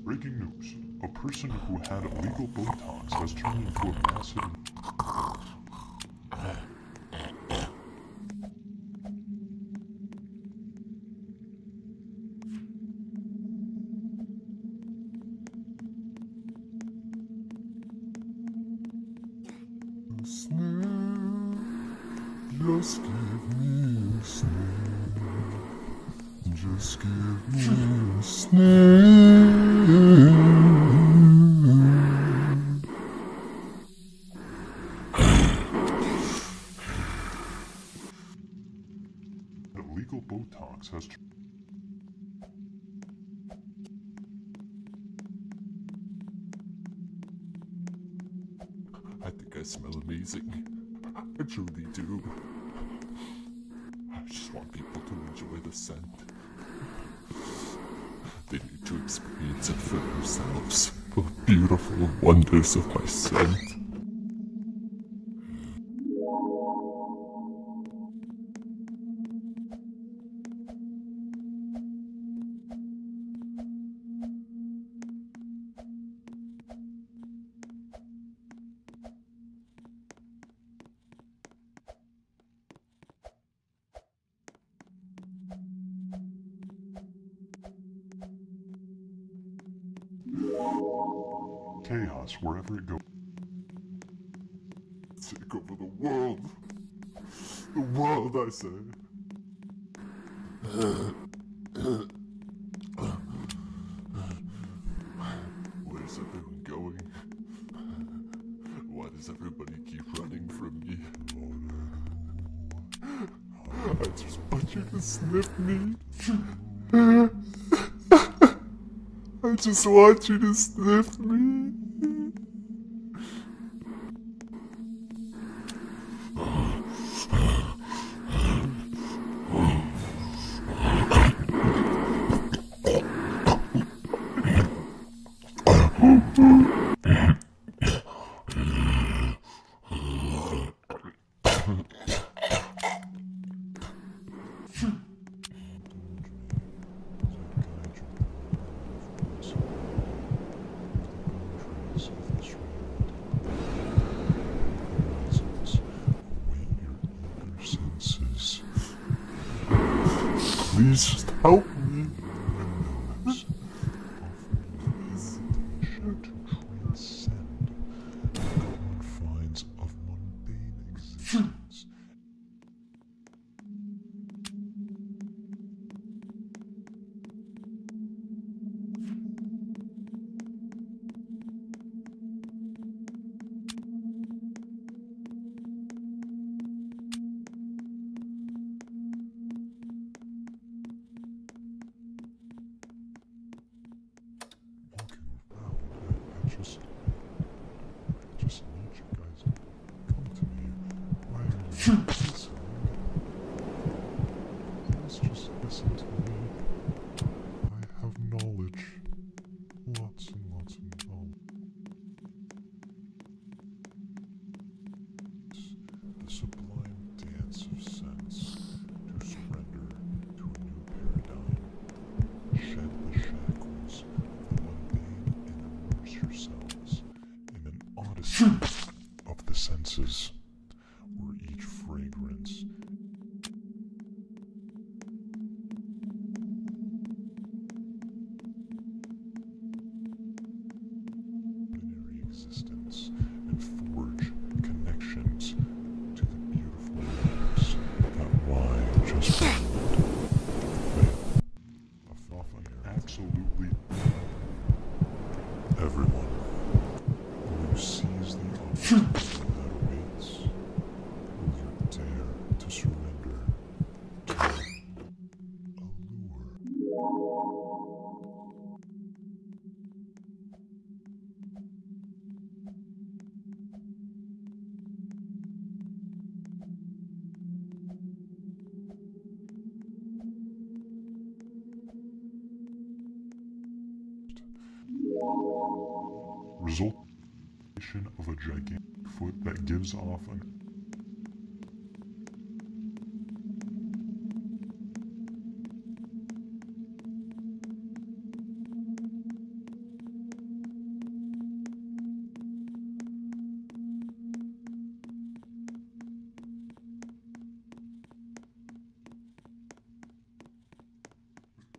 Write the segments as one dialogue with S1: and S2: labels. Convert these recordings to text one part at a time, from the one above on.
S1: Breaking news. A person who had illegal Botox has turned into a massive... Just give me a snake. Just give me a snake. Illegal Botox has... I think I smell amazing. I truly do. I just want people to enjoy the scent. They need to experience it for themselves. The beautiful wonders of my scent. Chaos wherever it goes. Take over the world. The world, I say. Where's everyone going? Why does everybody keep running from me? I just want you to sniff me. I just want you to sniff me. Please just help me. To transcend the confines of mundane existence. I just need you guys to come to me. Why are you listening? Please just listen to me. I have knowledge. Lots and lots of knowledge. The sublime dance of sense to surrender to a new paradigm. Shed the shackles of the mundane and immerse yourselves in an odyssey of the senses, where each fragrance ordinary existence and forge connections to the beautiful lives that lie just beyond the veil. Absolutely everyone who sees the obstacle that awaits will dare to surrender to allure. Resultation of a gigantic foot that gives off an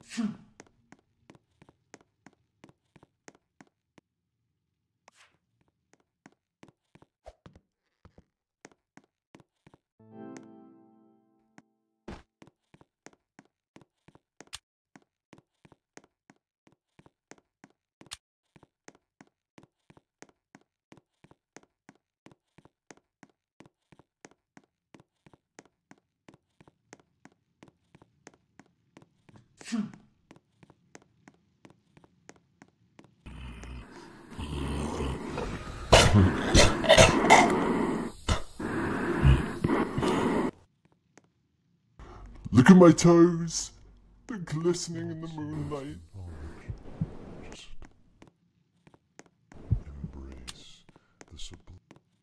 S1: Look at my toes. They're glistening in the moonlight. Just embrace the sublime.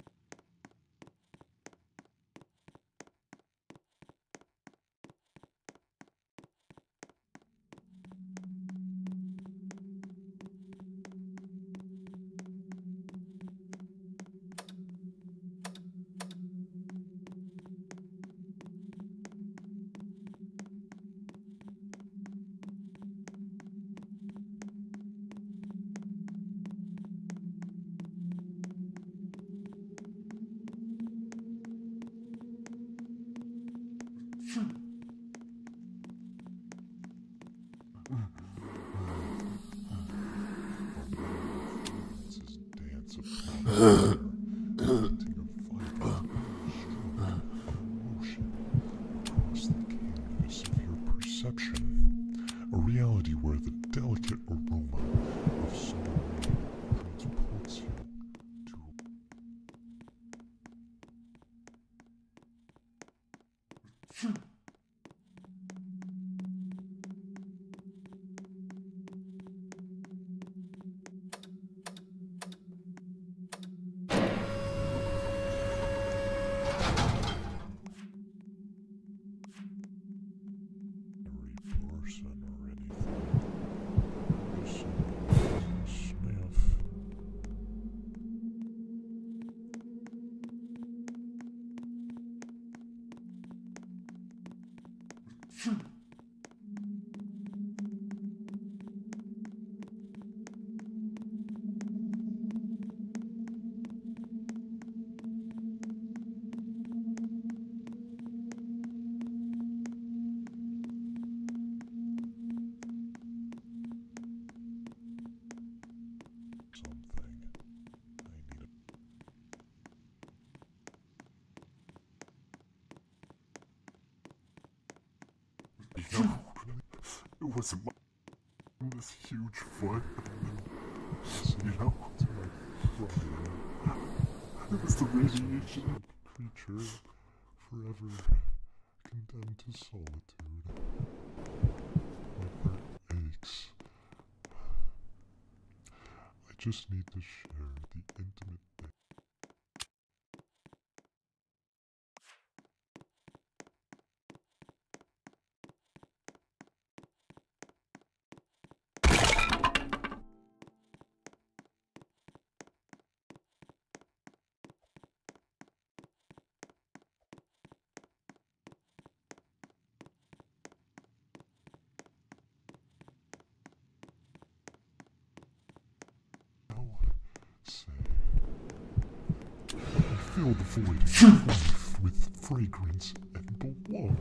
S1: Dance upon the air, painting a vibrant stroke of motion across the canvas of your perception, a reality where the delicate aroma of summer rain transports you to every person or anything. Listen, sniff. Something. I need a. No, it wasn't this huge foot. You know, to my fire. It was the radiation creature forever condemned to solitude. My heart aches. I just need to share the intimate thing. Now, say, I fill the void of your life with fragrance and belonging.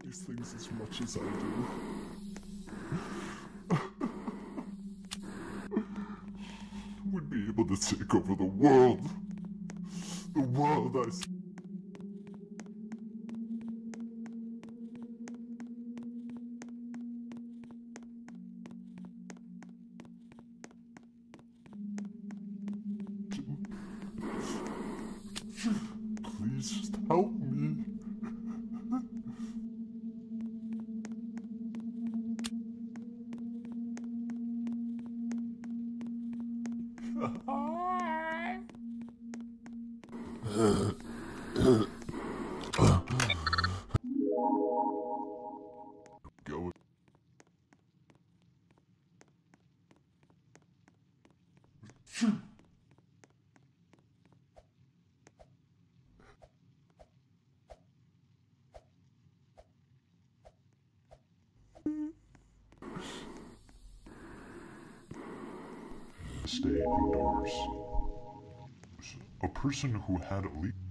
S1: these things as much as I do. Would be able to take over the world. The world, I say. Please just help me. Go. Stay indoors. A person who had at least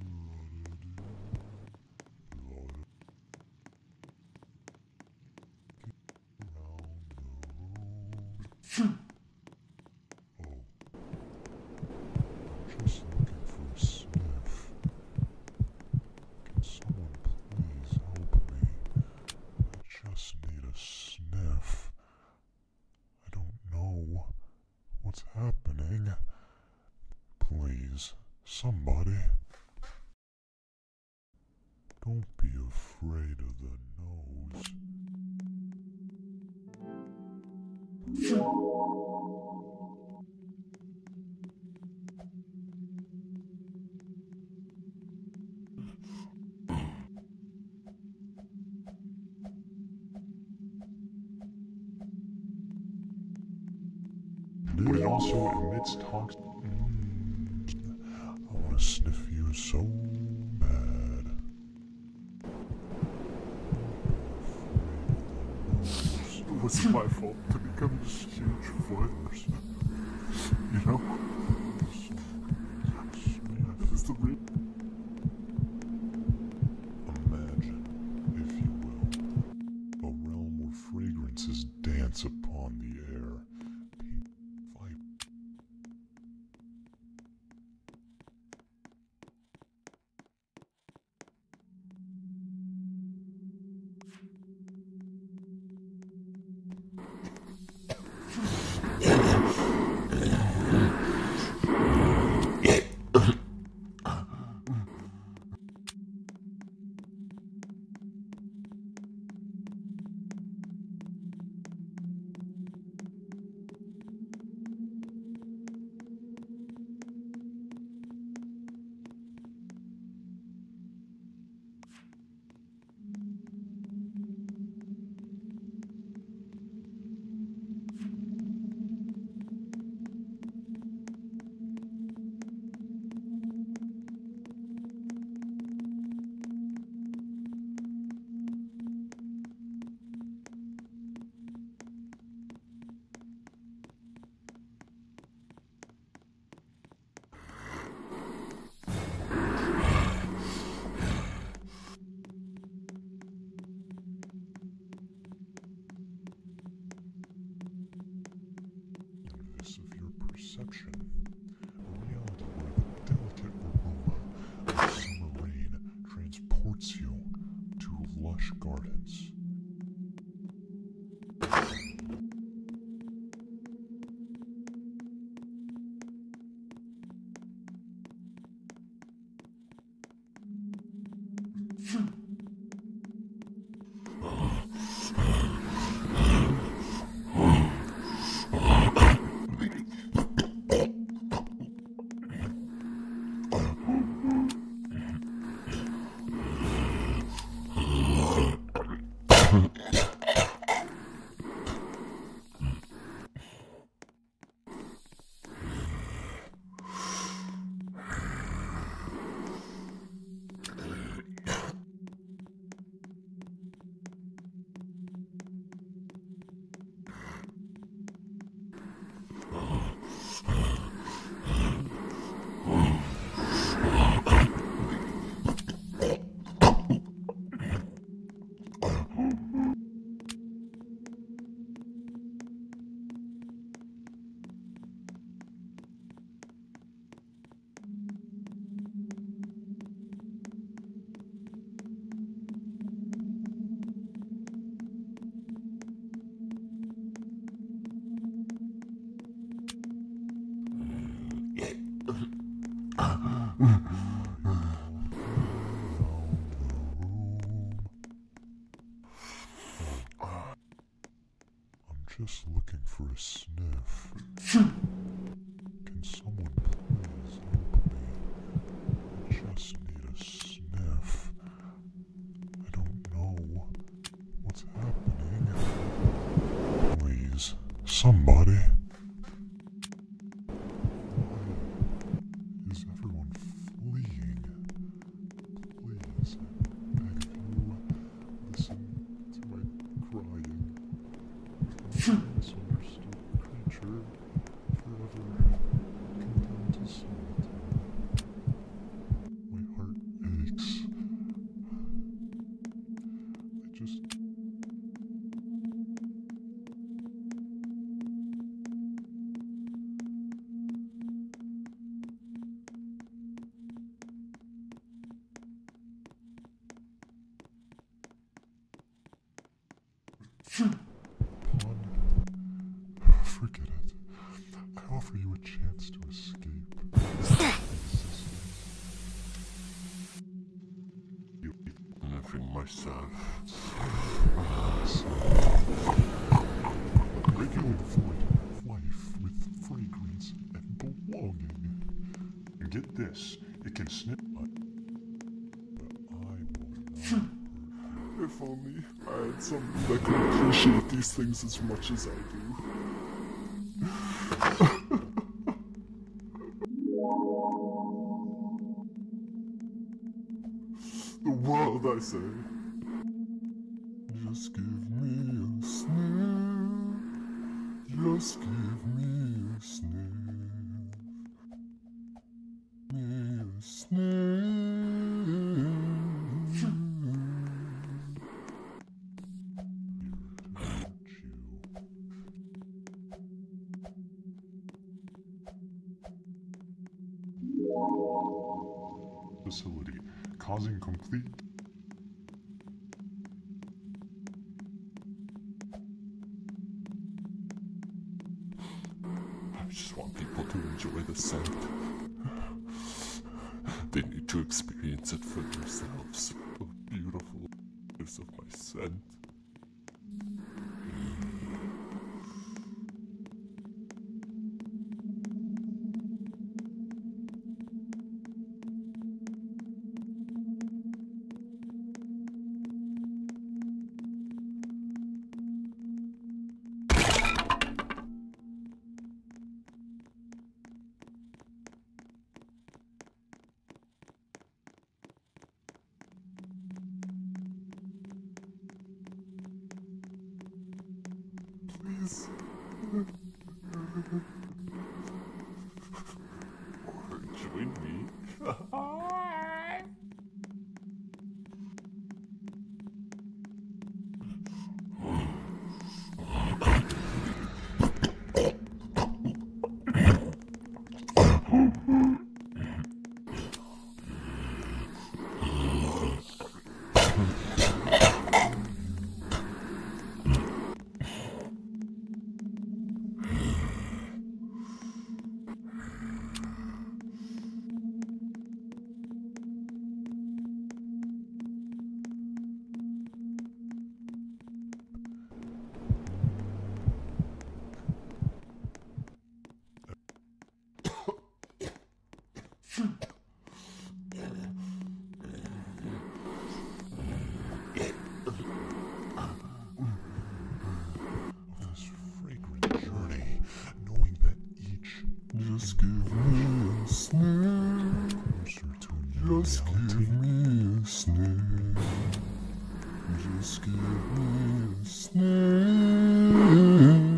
S1: just looking for a sniff. Can someone please help me? I just need a sniff. I don't know what's happening. Please, somebody. Don't be afraid of the nose. But it also emits toxic. I want to sniff you so bad. It wasn't my fault to become this huge voice. You know? That is the real. Imagine, if you will, a realm where fragrances dance upon the air. Perception, a reality where the delicate aroma of summer rain transports you to lush gardens. just looking for a sniff. Can someone please help me? I just need a sniff. I don't know what's happening. Please, somebody. Why is everyone fleeing? Please, I beg of you, listen to my crying. I'm a misunderstood creature, forever condemned to solitude. My heart aches. I just... Pawn, forget it. I offer you a chance to escape. Living myself. Regular void life with fragrance and belonging. And get this, it can snip my... But I will not. If only I had somebody that could appreciate these things as much as I do. The world, I say. Just give me a sniff. Just give me a sniff. Me a sniff. Facility, causing complete... I just want people to enjoy the scent. They need to experience it for themselves. The beautifulness of my scent. Please. Or join me. Just give me a sniff. Just give me a sniff. Just give me a sniff.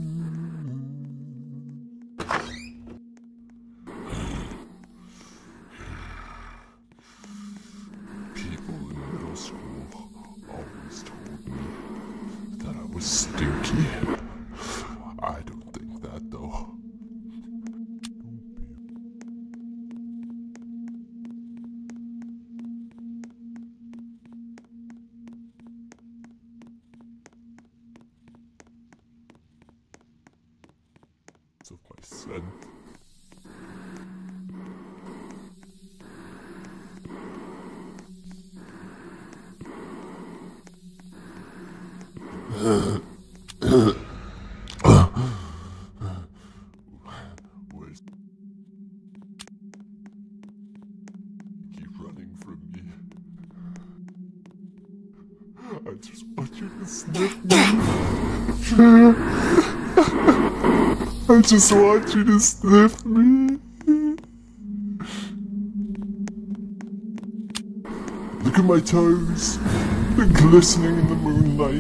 S1: People in middle school always told me that I was stinky. I don't think that though. Of my scent. I just want you to sniff me. Look at my toes. They're glistening in the moonlight.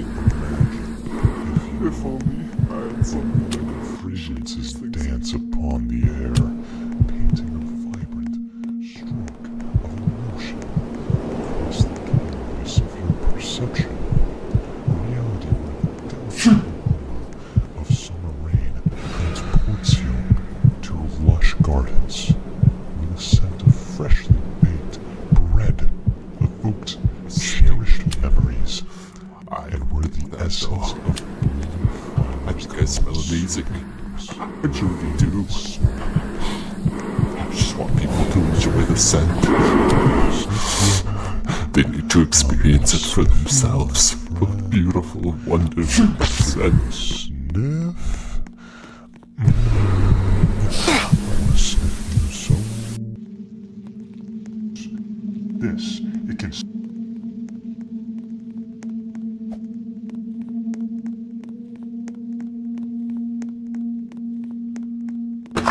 S1: If only I had something that could freeze his dance upon the air, painting a vibrant stroke of emotion across the canvas of your perception. A reality where the delicate of summer rain transports you to lush gardens, where the scent of freshly baked bread evoked cherished memories, and where the essence of
S2: I think I smell amazing. I truly do. I just want people to enjoy the scent. They need to experience it for themselves. What beautiful, wonderful scent.
S1: sniff. Sniffing your soul. This, it can.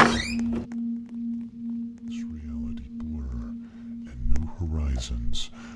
S1: This reality blur and new horizons